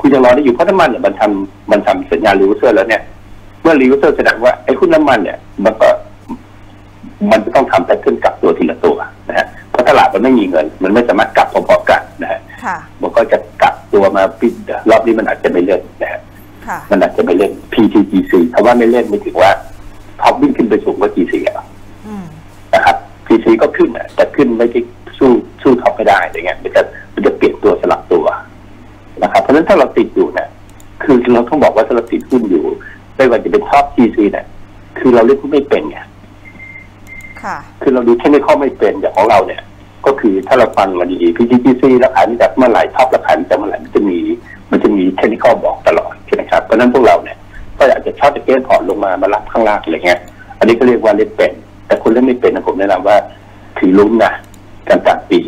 [SPEAKER 2] คุณยังรอได้อยู่เพราะน้ำมันเนี่ยมันทำมันทำสัญญาณรีเวอร์เซอร์แล้วเนี่ยเมื่อรีเวอร์เซอร์แสดงว่าไอ้หุ้นน้ำมันเนี่ยมันก็มันจะต้องทำแพทเทิร์นกลับตัวทีละตัวนะฮะเพราะตลาดมันไม่มีเงินมันไม่สามารถกลับพร้อมๆกันนะฮะมันก็จะกลับตัวมาปิดรอบนี้มันอาจจะไม่เล่นนะฮะมันอาจจะไม่เล่น พี ที จี ซี คำว่าไม่เล่นไม่ถึงว่าท็อปวิ่งขึ้นไปสูงกว่า จี ซี อ่ะนะครับ จี ซี ก็ขึ้นอ่ะแต่ขึ้นไม่ได้สู้สู้ท็อปไม่ได้อะไรเงี้ยมันจะมันจะเปลี่ยนตัวสลับตัวนะครับเพราะฉะนั้นถ้าเราติดอยู่เนี่ยคือเราต้องบอกว่าถ้าเราติดหุ้นอยู่ไม่ว่าจะเป็นท็อป จี ซี เนี่ยคือเราเล่นหุ้นไม่เป็นไงคือเราดูเทคนิคไม่เป็นอย่างของเราเนี่ยก็คือถ้าเราฟังมาดีๆ พี ที จี ซี ราคานี้จากเมื่อไหร่ท็อปราคานี้จากเมื่อไหร่มันจะมีมันจะมีเทคนิคบอกตลอดใช่ไหมครับเพราะนั้นพวกเราเนี่ยก็อาจจะชอบจะเก็ตพอร์ตลงมามารับข้างล่างอะไรเงี้ยอันนี้ก็เรียกว่าเล่นเป็นแต่คนเล่นไม่เป็นนะผมแนะนำว่าถือลุ้นนะการจัดปี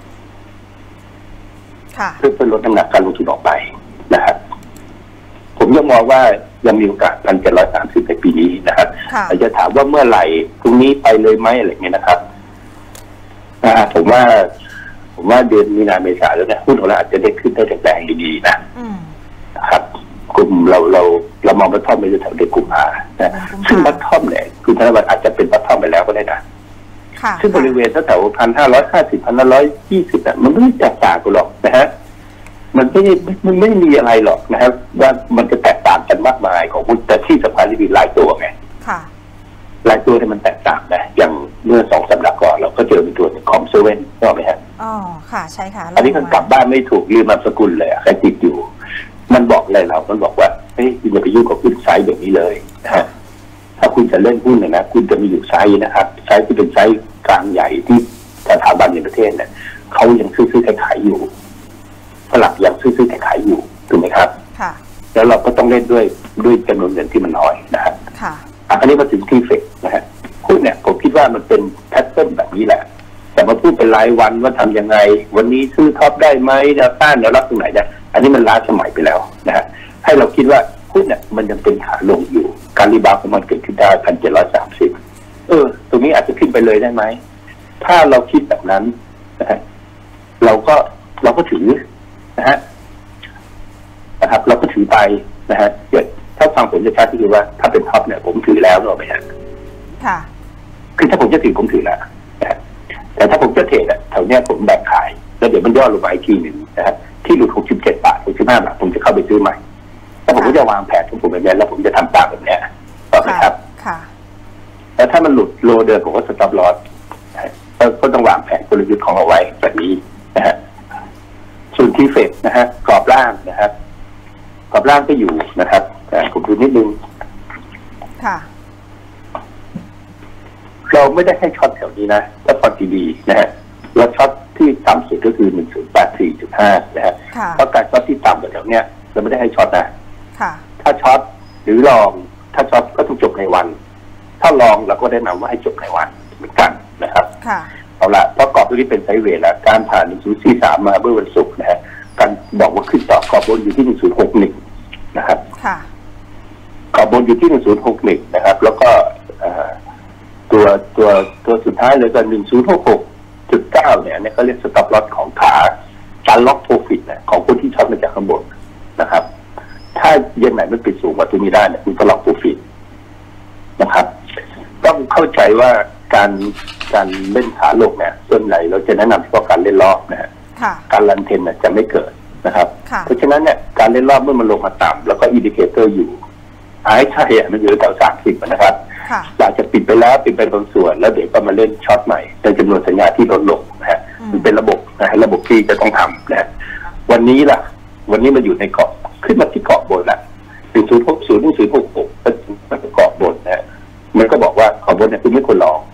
[SPEAKER 2] เพื่อเพื่อลดน้ำหนักการลงทุนออกไปนะครับผมยังมองว่ายังมีโอกาสพันเจ็ดร้อยสามสิบในปีนี้นะครับอาจจะถามว่าเมื่อไหร่พรุ่งนี้ไปเลยไหมอะไรเงี้ยนะครับผมว่าผมว่าเดือนมีนาเมษาแล้วเนี่ยหุ้นของเราอาจจะได้ขึ้นได้แรงๆดีๆนะครับกลุ่มเราเราเรามองบัตทอมไปแถวเด็กกลุ่มอานะซึ่งบัตทอมเนี่ยคุณธนวัฒน์อาจจะเป็นบัตทอมไปแล้วก็ได้นะซึ่งบริเวณแถวพันห้าร้อยห้าสิบพันห้าร้อยยี่สิบอ่ะมันไม่แตกต่างกันหรอกนะฮะมันไม่มันไม่มีอะไรหรอกนะครับว่ามันจะแตกต่างกันมากมายของหุ้นแต่ที่สำคัญที่มีหลายตัวไงหลายตัวที่มันแตกต่างนะอย่างเมื่อสองสัปดาห์ก่อนเราก็เจอเป็นตัวคอมเซเว่นใช่ไหมฮะ
[SPEAKER 1] อ๋อค่ะใช่ค่ะ
[SPEAKER 2] อันนี้ก็กลับบ้านไม่ถูกลืมนามสกุลเลยใครติดอยู่มันบอกอะไรเรามันบอกว่าเฮ้ยคุณอย่าไปยุ่งกับหุ้นไซส์แบบนี้เลยนะฮะถ้าคุณจะเล่นหุ้นเนี่ยนะคุณจะมีอยู่ไซส์นะครับไซส์ที่เป็นไซส์กลางใหญ่ที่สถาบันในประเทศเนี่ยเขายังซื้อๆขายอยู่ฝรั่งยังซื้อๆขายอยู่ถูกไหมครับ
[SPEAKER 1] ค่ะ
[SPEAKER 2] แล้วเราก็ต้องเล่นด้วยด้วยจำนวนเงินที่มันน้อยนะครับ
[SPEAKER 1] ค่ะ
[SPEAKER 2] อันนี้มาถึงที่เฟกนะฮะหุ้นเนี่ยผมคิดว่ามันเป็นแพทเทิร์นแบบนี้แหละแต่มาพูดเป็นรายวันว่าทำยังไงวันนี้ซื้อท็อปได้ไหมแนวต้านแนวรับตรงไหนเนี่ยอันนี้มันล้าสมัยไปแล้วนะฮะให้เราคิดว่าหุ้นเนี่ยมันยังเป็นขาลงอยู่การรีบาวของมันเกิดขึ้นได้พันเจ็ดร้อยสามสิบเออตรงนี้อาจจะขึ้นไปเลยได้ไหมถ้าเราคิดแบบนั้นนะฮะเราก็เราก็ถือนะฮะนะครับเราก็ถือไปนะฮะเดี๋ยวถ้าฟังผมจะชัดที่คือว่าถ้าเป็นท็อปเนี่ยผมถือแล้วหรอไหมฮะ
[SPEAKER 1] ค่ะ
[SPEAKER 2] คือถ้าผมจะถือผมถือแล้วนะฮะแต่ถ้าผมจะเทรดอ่ะแถวเนี้ยผมแบ่งขายแล้วเดี๋ยวมันย่อลงมาอีกทีหนึ่งนะฮะที่หลุดหกสิบเจ็ดบาทหกสิบห้าบาทผมจะเข้าไปซื้อใหม่แล้วผมก็จะวางแผนของผมแบบนี้แล้วผมจะทำตามแบบนี้ต่อไปครับ
[SPEAKER 1] ค่ะ
[SPEAKER 2] แล้วถ้ามันหลุดโลเดินผมก็สต็อปลอสก็ต้องวางแผนกลยุทธ์ของเราไว้แบบนี้นะฮะส่วนที่เฟดนะฮะกรอบล่างนะครับกรอบล่างก็อยู่นะครับแต่ผมดูนิดนึง
[SPEAKER 1] ค่ะ
[SPEAKER 2] เราไม่ได้ให้ช็อตแถวนี้นะถ้าพอดีๆนะฮะเราช็อตที่ต่ำสุดก็คือหนึ่งศูนย์แปดสี่จุดห้านะฮะเพราะการช็อตที่ต่ำแบบแถวเนี้ยเราไม่ได้ให้ช็อตนะถ้าช็อตหรือลองถ้าช็อตก็ต้องจบในวันถ้าลองเราก็ได้นำว่าให้จบในวันเหมือนกันนะครับเอาละเพราะกรอบตัวนี้เป็นไซด์เวย์แล้วการผ่านหนึ่งศูนย์สี่สามมาเมื่อวันศุกร์นะฮะการบอกว่าขึ้นต่อกรอบบนอยู่ที่หนึ่งศูนย์หกหนึ่งนะครับกรอบบนอยู่ที่หนึ่งศูนย์หกหนึ่งนะครับแล้วก็ตัวตัวตัวสุดท้ายเลยก็หนึ่งศูนย์หกหกจุดเก้าเนี่ยเนี่ยเขาเรียกสต็อปลอสของขาการล็อกโปรฟิตเนี่ยของคนที่ช็อตมาจากข้างบนนะครับถ้าเย็นไหนมันปิดสูงกว่าตัวนี้ได้เนี่ยคุณก็ล็อกโปรฟิตนะครับต้องเข้าใจว่าการการเล่นขาลงเนี่ยส่วนใหญ่เราจะแนะนำเฉพาะการเล่นรอบนะฮะการลันเทนเนี่ยจะไม่เกิดนะครับเพราะฉะนั้นเนี่ยการเล่นรอบเมื่อมันลงมาต่ำแล้วก็อินดิเคเตอร์อยู่หายใช่มันอยู่แถวสามสิบนะครับอาจจะปิดไปแล้วปิดไปบางส่วนแล้วเดี๋ยวก็มาเล่นช็อตใหม่ในจำนวนสัญญาที่ลดลงนะฮะมันเป็นระบบนะฮะระบบที่จะต้องทำนะวันนี้ล่ะวันนี้มันอยู่ในเกาะขึ้นมาที่เกาะบนละหนึ่งศูนย์หกศูนย์หนึ่งศูนย์หกหกมันเกาะบนนะมันก็บอกว่าเกาะบนเนี่ยคุณไม่ควรลอง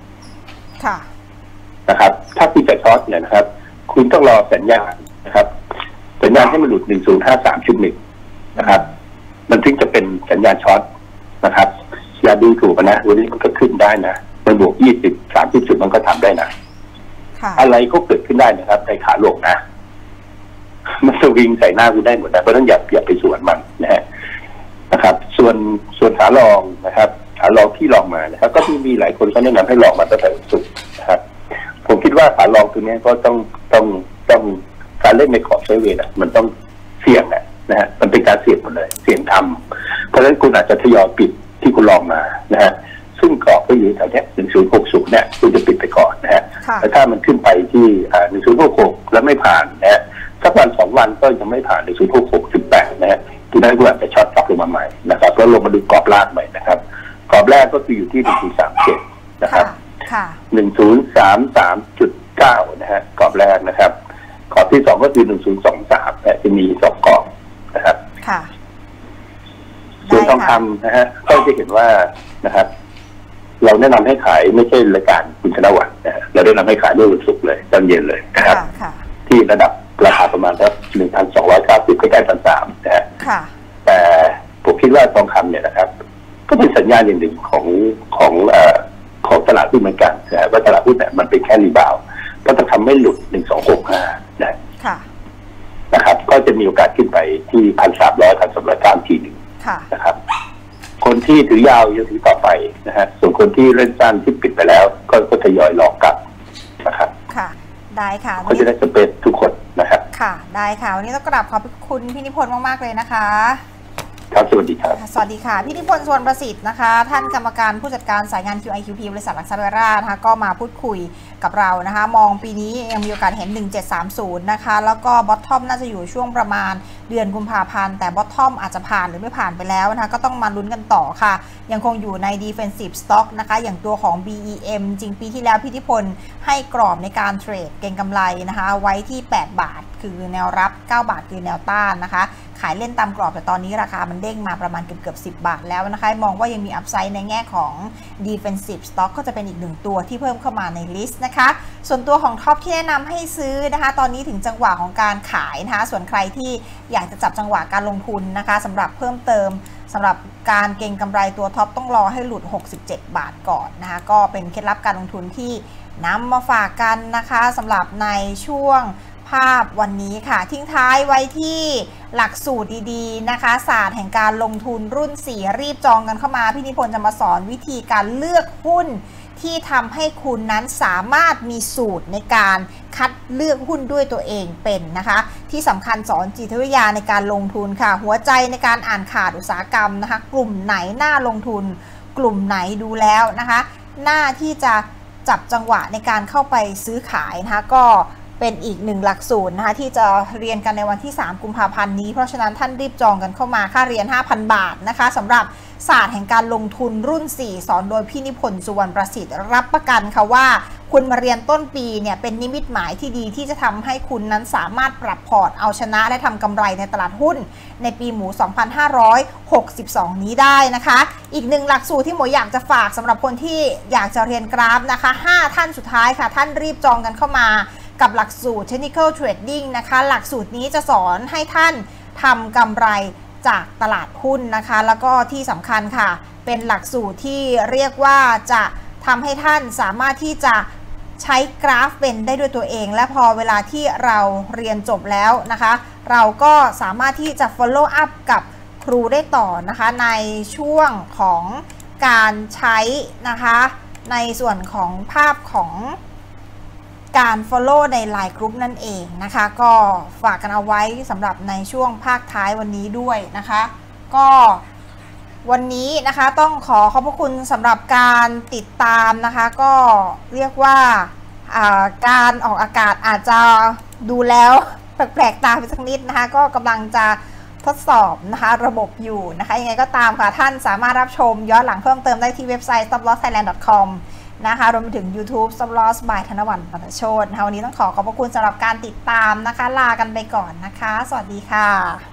[SPEAKER 2] นะครับถ้าคุณจะช็อตเนี่ยนะครับคุณต้องรอสัญญาณนะครับสัญญาณให้มันหลุดหนึ่งศูนย์ห้าสามจุดหนึ่งนะครับมันถึงจะเป็นสัญญาณช็อตนะครับอย่าดูถูกนะวันนี้มันก็ขึ้นได้นะมันบวกยี่สิบสามสิบจุดมันก็ทำได้นะอะไรก็เกิดขึ้นได้นะครับในขาลงนะมันสวิงใส่หน้าคุณได้หมดนะเพราะฉะนั้นอย่าอย่าไปสวนมันนะฮะนะครับส่วนส่วนขาลองนะครับขาลองที่ลองมานะครับก็มีหลายคนเขาแนะนำให้ลองมาตั้งแต่สุดนะครับผมคิดว่าขาลองตัวนี้ก็ต้องต้องต้องการเล่นในขอบไซด์เวย์นะมันต้องเสี่ยงนะนะฮะมันเป็นการเสี่ยงหมดเลยเสี่ยงทำเพราะฉะนั้นคุณอาจจะทยอยปิดที่คุณลองมานะฮะซึ่งกรอบก็อยู่แถวนี้หนึ่งศูนย์หกศูนย์เนี่ยคุณจะปิดไปก่อนนะฮะแต่ถ้ามันขึ้นไปที่หนึ่งศูนย์หกหกแล้วไม่ผ่านนะฮะสักวันสองวันก็ยังไม่ผ่านหนึ่งศูนย์หกหกจุดแปดนะฮะทีนั้นคุณอาจจะช็อตกลับลงมาใหม่นะครับก็ลงมาดูกรอบล่างใหม่นะครับกรอบแรกก็คืออยู่ที่หนึ่งศูนย์สามเจ็ดนะครับหนึ่งศูนย์สามสามจุดเก้านะฮะกรอบแรกนะครับกรอบที่สองก็คือหนึ่งศูนย์สองสามแต่จะมีสองกรอบนะครับส่วนทองคำนะฮะก็จะเห็นว่านะครับเราแนะนำให้ขายไม่ใช่รายการคุณชนะวัฒน์นะฮะเราแนะนำให้ขายเมื่อวันศุกร์เลยตอนเย็นเลยนะครับที่ระดับราคาประมาณสักหนึ่งพันสองร้อยเก้าสิบใกล้ๆพันสามนะฮะแต่ผมคิดว่าทองคำเนี่ยนะครับก็เป็นสัญญาณอย่างหนึ่งของของเอ่อของตลาดหุ้นเหมือนกันนะว่าตลาดหุ้นเนี่ยมันเป็นแค่รีบาวด์ก็จะทำไม่หลุดหนึ่งสองหกห้านะนะครับก็จะมีโอกาสขึ้นไปที่พันสามร้อยพันสามร้อยเก้าทีหนึ่งนะครับคนที่ถือยาวยังถือต่อไปนะฮะส่วนคนที่เล่นสั้นที่ปิดไปแล้วก็ก็ทยอยรอกลับนะครับ
[SPEAKER 1] ค่ะได้ค่ะ
[SPEAKER 2] ก็จะได้สเปซทุกคนนะครับ
[SPEAKER 1] ค่ะได้ค่ะวันนี้ต้องกราบขอบคุณพี่นิพนธ์มากๆเลยนะคะ
[SPEAKER 2] ครับสวัสดีครับ
[SPEAKER 1] สวัสดีค่ะพี่นิพนธ์สุวรรณประสิทธิ์นะคะท่านกรรมการผู้จัดการสายงาน คิว ไอ คิว พี บริษัทหลักทรัพย์เวร่านะคะก็มาพูดคุยกับเรานะคะมองปีนี้ยังมีโอกาสเห็นหนึ่งเจ็ดสามศูนย์นะคะแล้วก็บอททอมน่าจะอยู่ช่วงประมาณเดือนกุมภาพันธ์แต่บอททอมอาจจะผ่านหรือไม่ผ่านไปแล้วนะคะก็ต้องมาลุ้นกันต่อค่ะยังคงอยู่ใน Defensive Stock นะคะอย่างตัวของ บี อี เอ็ม จริงปีที่แล้วพี่นิพนธ์ให้กรอบในการเทรดเก็งกำไรนะคะไว้ที่แปดบาทคือแนวรับเก้าบาทคือแนวต้านนะคะขายเล่นตามกรอบแต่ตอนนี้ราคามันเด้งมาประมาณเกือบเกือบสิบบาทแล้วนะคะมองว่ายังมีอัพไซด์ในแง่ของ Defensive Stock ก็จะเป็นอีกหนึ่งตัวที่เพิ่มเข้ามาในลิสต์นะคะส่วนตัวของท็อปที่แนะนำให้ซื้อนะคะตอนนี้ถึงจังหวะของการขายนะคะส่วนใครที่อยากจะจับจังหวะการลงทุนนะคะสำหรับเพิ่มเติมสำหรับการเก็งกำไรตัวท็อปต้องรอให้หลุดหกสิบเจ็ดบาทก่อนนะคะก็เป็นเคล็ดลับการลงทุนที่นำมาฝากกันนะคะสำหรับในช่วงภาพวันนี้ค่ะทิ้งท้ายไว้ที่หลักสูตรดีๆนะคะศาสตร์แห่งการลงทุนรุ่นสี่รีบจองกันเข้ามาพี่นิพนธ์จะมาสอนวิธีการเลือกหุ้นที่ทำให้คุณนั้นสามารถมีสูตรในการคัดเลือกหุ้นด้วยตัวเองเป็นนะคะที่สำคัญสอนจิตวิทยาในการลงทุนค่ะหัวใจในการอ่านข่าวอุตสาหกรรมนะคะกลุ่มไหนน่าลงทุนกลุ่มไหนดูแล้วนะคะหน้าที่จะจับจังหวะในการเข้าไปซื้อขายนะคะก็เป็นอีกหนึ่งหลักสูตรนะคะที่จะเรียนกันในวันที่สามกุมภาพันธ์นี้เพราะฉะนั้นท่านรีบจองกันเข้ามาค่าเรียน ห้าพัน บาทนะคะสำหรับศาสตร์แห่งการลงทุนรุ่นสี่สอนโดยพี่นิพนธ์สุวรรณประสิทธิ์รับประกันค่ะว่าคุณมาเรียนต้นปีเนี่ยเป็นนิมิตหมายที่ดีที่จะทำให้คุณนั้นสามารถปรับพอร์ตเอาชนะและทำกำไรในตลาดหุ้นในปีหมูสองพันห้าร้อยหกสิบสองนี้ได้นะคะอีกหนึ่งหลักสูตรที่หมวยอยากจะฝากสำหรับคนที่อยากจะเรียนกราฟนะคะห้าท่านสุดท้ายค่ะท่านรีบจองกันเข้ามากับหลักสูตร Technical Trading นะคะหลักสูตรนี้จะสอนให้ท่านทำกำไรจากตลาดหุ้นนะคะแล้วก็ที่สำคัญค่ะเป็นหลักสูตรที่เรียกว่าจะทำให้ท่านสามารถที่จะใช้กราฟเป็นได้ด้วยตัวเองและพอเวลาที่เราเรียนจบแล้วนะคะเราก็สามารถที่จะ follow up กับครูได้ต่อนะคะในช่วงของการใช้นะคะในส่วนของภาพของการ follow ใน ไลน์ Group นั่นเองนะคะก็ฝากกันเอาไว้สำหรับในช่วงภาคท้ายวันนี้ด้วยนะคะก็วันนี้นะคะต้องขอขอบพระคุณสำหรับการติดตามนะคะก็เรียกว่าการออกอากาศอาจจะดูแล้วแปลกๆตาไปสักนิดนะคะก็กำลังจะทดสอบนะคะระบบอยู่นะคะยังไงก็ตามค่ะท่านสามารถรับชมย้อนหลังเพิ่มเติมได้ที่เว็บไซต์ stop loss thailand dot comนะคะรวมไปถึง YouTube Stop Loss by ธนวัฒน์ ปัตโชตินะคะวันนี้ต้องขอขอบพระคุณสำหรับการติดตามนะคะลากันไปก่อนนะคะสวัสดีค่ะ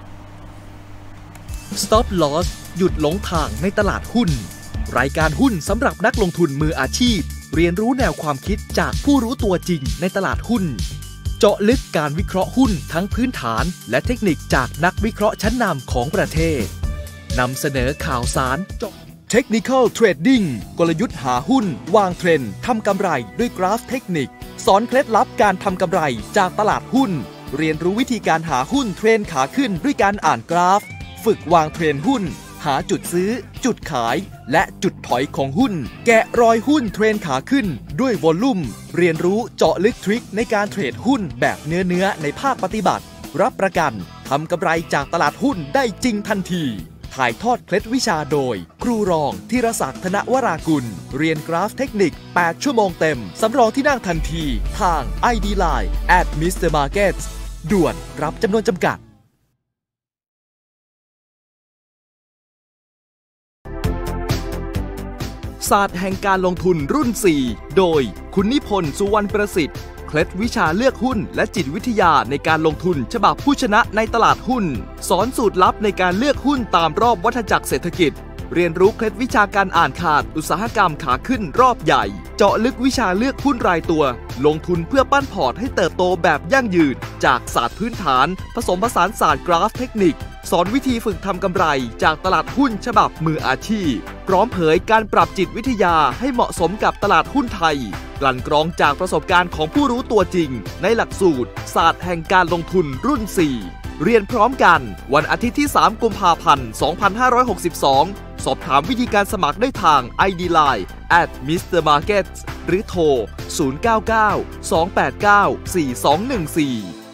[SPEAKER 3] Stop Loss หยุดหลงทางในตลาดหุ้นรายการหุ้นสำหรับนักลงทุนมืออาชีพเรียนรู้แนวความคิดจากผู้รู้ตัวจริงในตลาดหุ้นเจาะลึกการวิเคราะห์หุ้นทั้งพื้นฐานและเทคนิคจากนักวิเคราะห์ชั้นนำของประเทศนำเสนอข่าวสารเจาะTechnical Trading กลยุทธ์หาหุ้นวางเทรนด์ทำกำไรด้วยกราฟเทคนิคสอนเคล็ดลับการทำกำไรจากตลาดหุ้นเรียนรู้วิธีการหาหุ้นเทรนขาขึ้นด้วยการอ่านกราฟฝึกวางเทรนหุ้นหาจุดซื้อจุดขายและจุดถอยของหุ้นแกะรอยหุ้นเทรนขาขึ้นด้วยวอลลุ่มเรียนรู้เจาะลึกทริคในการเทรดหุ้นแบบเนื้อเนื้อในภาคปฏิบัติรับประกันทำกำไรจากตลาดหุ้นได้จริงทันทีถ่ายทอดเคล็ดวิชาโดยครูรองธีรศักดิ์ธนวรากุลเรียนกราฟเทคนิคแปดชั่วโมงเต็มสำรองที่นั่งทันทีทาง ไอ ดี ไลน์ แอท มิสเตอร์ มาร์เก็ต ด่วนรับจำนวนจำกัดศาสตร์แห่งการลงทุนรุ่น สี่ โดยคุณนิพนธ์ สุวรรณประสิทธิ์เคล็ดวิชาเลือกหุ้นและจิตวิทยาในการลงทุนฉบับผู้ชนะในตลาดหุ้นสอนสูตรลับในการเลือกหุ้นตามรอบวัฏจักรเศรษฐกิจเรียนรู้เคล็ดวิชาการอ่านขาดอุตสาหกรรมขาขึ้นรอบใหญ่เจาะลึกวิชาเลือกหุ้นรายตัวลงทุนเพื่อปั้นพอร์ตให้เติบโตแบบยั่งยืนจากศาสตร์พื้นฐานผสมผสานศาสตร์กราฟเทคนิคสอนวิธีฝึกทำกำไรจากตลาดหุ้นฉบับมืออาชีพพร้อมเผยการปรับจิตวิทยาให้เหมาะสมกับตลาดหุ้นไทยกลั่นกรองจากประสบการณ์ของผู้รู้ตัวจริงในหลักสูตรศาสตร์แห่งการลงทุนรุ่น สี่ เรียนพร้อมกันวันอาทิตย์ที่ สามกุมภาพันธ์ สองพันห้าร้อยหกสิบสองสอบถามวิธีการสมัครได้ทาง ไอ ดี ไลน์ แอท มิสเตอร์ มาร์เก็ต หรือโทร ศูนย์ เก้า เก้า สอง แปด เก้า สี่ สอง หนึ่ง สี่